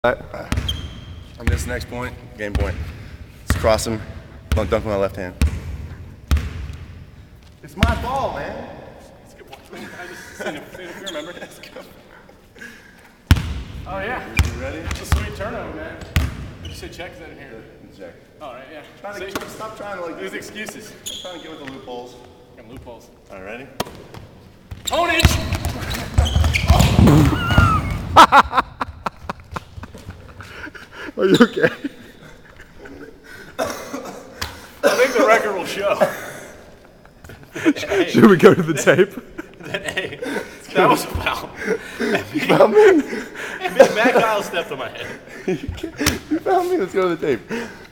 On this next point, game point. Let's cross him, don't dunk with my left hand. It's my ball, man. That's a good point. I just seen it, remember? Let's go. Oh yeah. You ready? It's a sweet turnover, man. Did you say check? Is that in here? Check. All right, yeah. Stop trying to like. There's excuses. Trying to get with the loopholes. Got loopholes. All right, ready? Pwnage! Are you okay? I think the record will show. Should we go to the tape? That was a foul. You found me? Matt Kyle stepped on my head. You found me? Let's go to the tape.